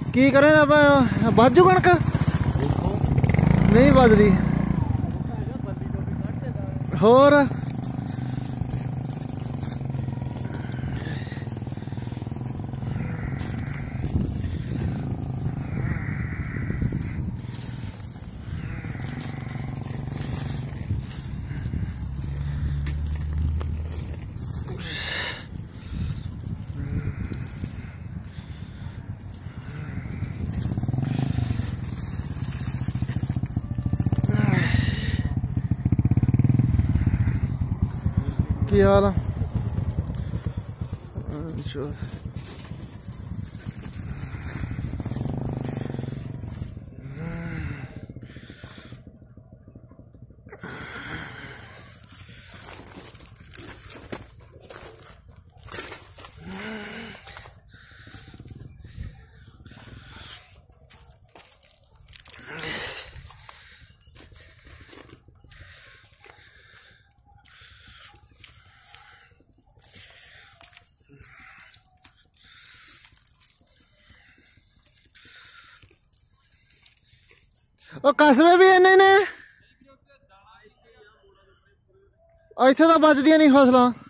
की करें बाजू कणक नहीं बजदी होर की हाल है कस्बे भी इन्ने ने इत्थे तो बचदियां नहीं फसलां।